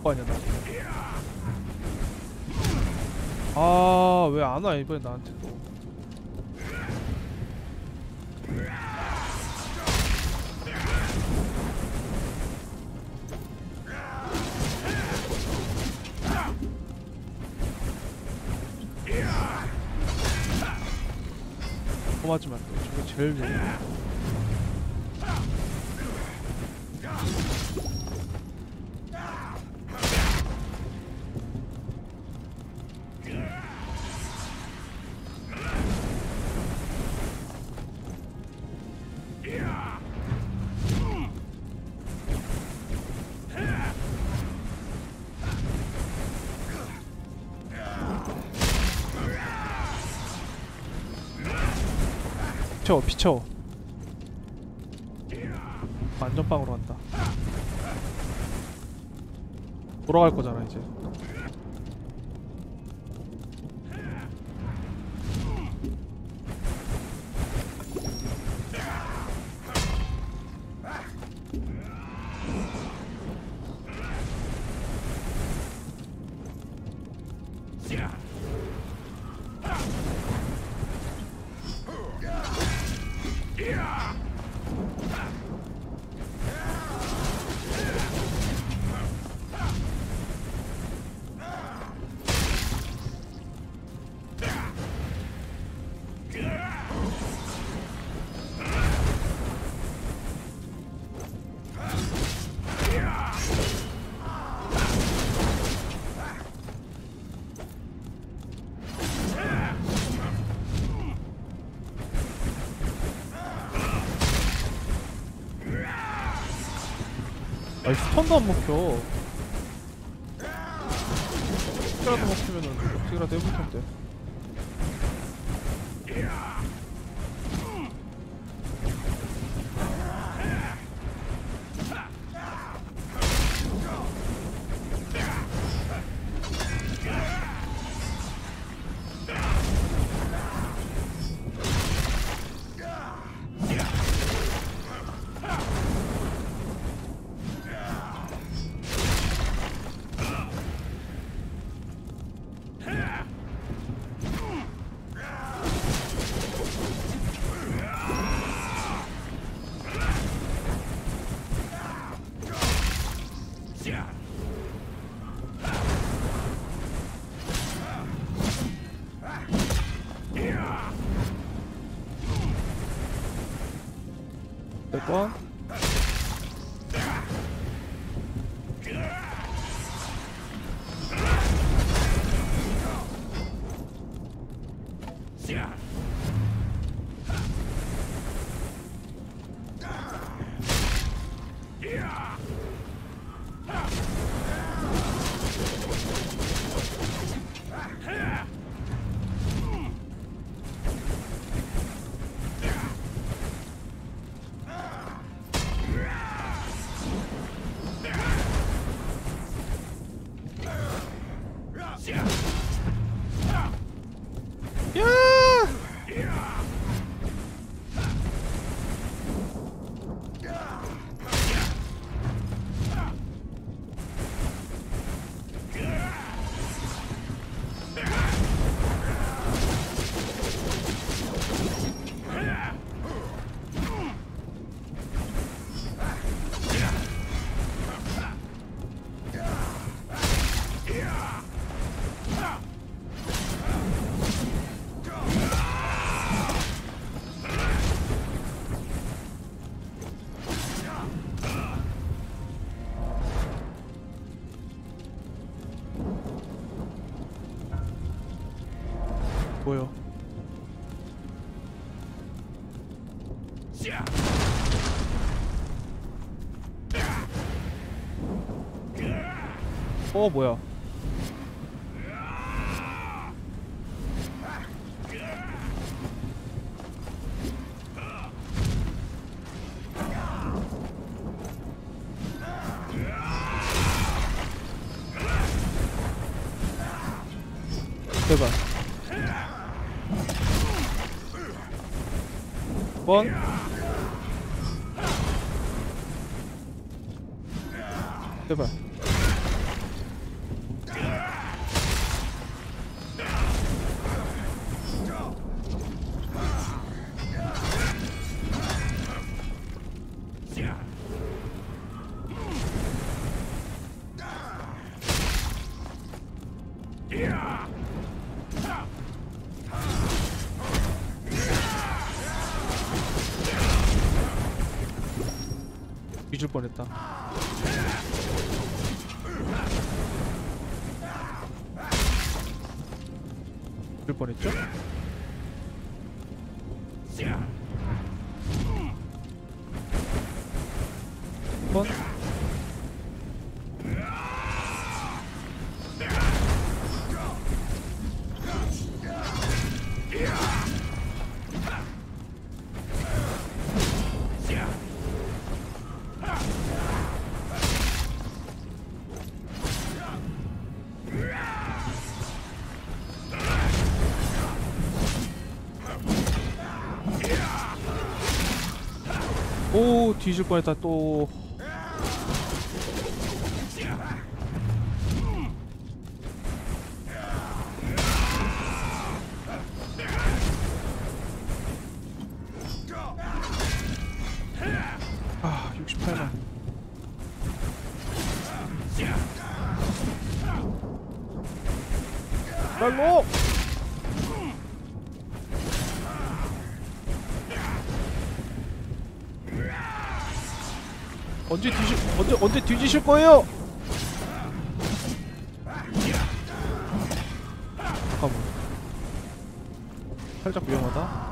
거 아니야 나. 아, 왜 안 와 이번에 나한테 또. 고마지만 또 저거 제일 위험해. 비켜 비켜. 안전빵으로 간다. 돌아갈 거잖아 이제. 아이 스턴도 안 먹혀. 스턴이라도 먹히면은 어떻게라도 해볼 텐데. 번. 보여. 뭐야? 제발. 번. 제발. 뒤질 뻔했다. 뒤질 뻔했죠? 번. 오, 뒤질 뻔했다 또. 아, 68만. 날로. 언제 뒤지실 거예요? 잠깐만. 살짝 위험하다.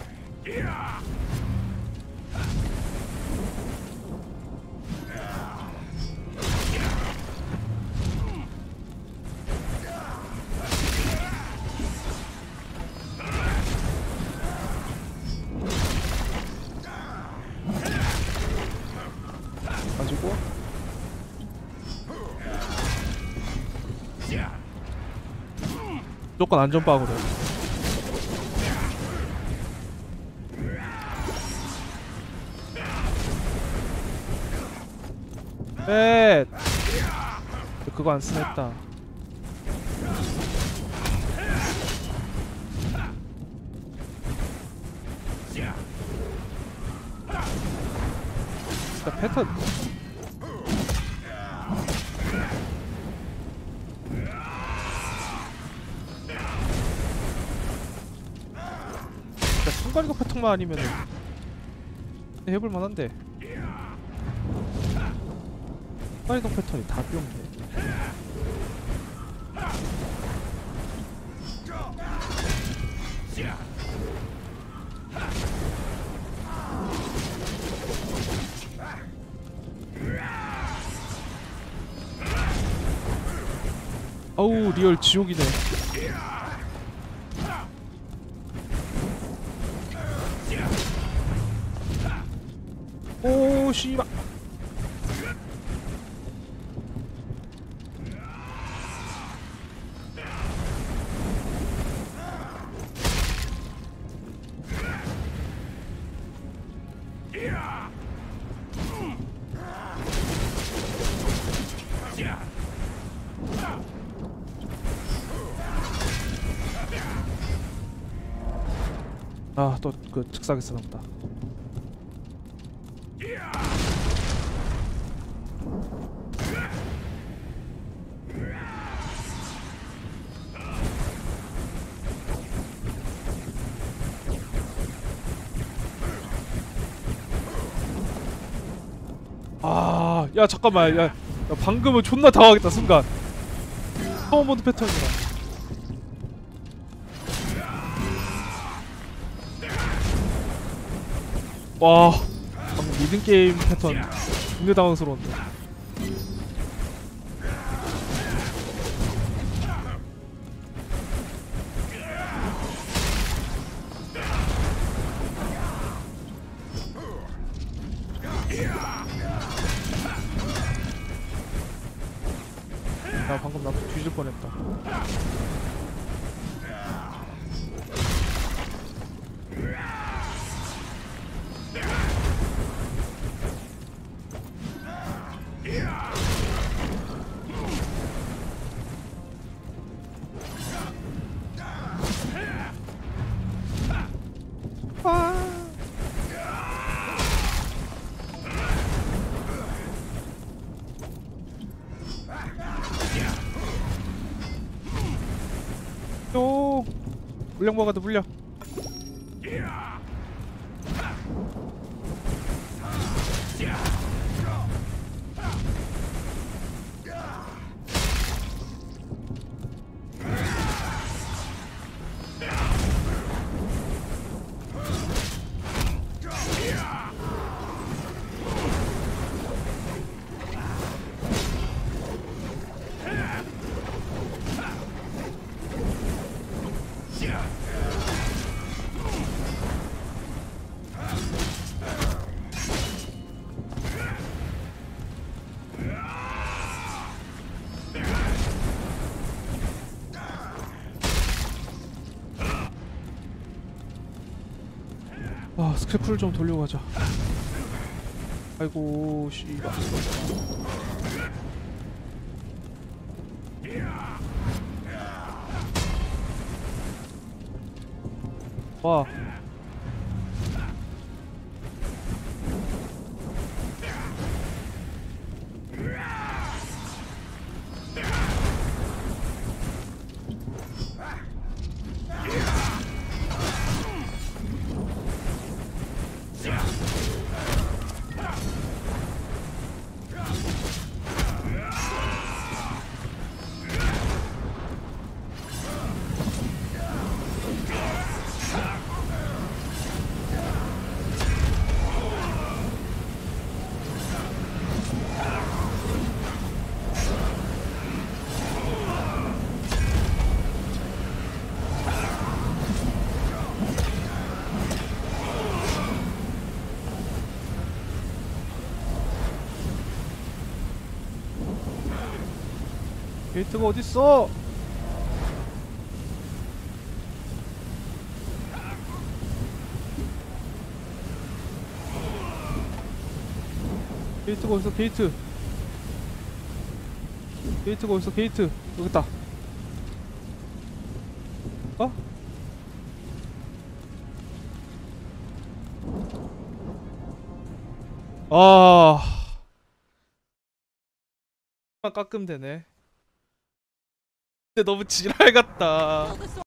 가지고 무조건 안전빵으로. 넷. 그거 안 쓰냈다. 진짜 패턴. 순간이동 패턴만 아니면은 해볼 만한데. 순간이동 패턴이 다 뿅네. 어우, 리얼 지옥이네. 오, 씨발. 아, 또 그 즉사기 쓰나 보다. 아, 야 잠깐만, 야 방금은 존나 당황했다 순간. 처음 보는 패턴이라. 와, 방금 리듬 게임 패턴 존나 당황스러운데. 나 방금 나 뒤질 뻔했다. 또 물량 먹어도 물려. 아 스크래플 좀 돌려고 하자. 아이고 씨발. 와. 게이트가 어딨어? 게이트가 어딨어? 게이트. 게이트가 어딨어? 게이트. 여기 있다. 어? 아. 깎으면 되네. 근데 너무 지랄 같다.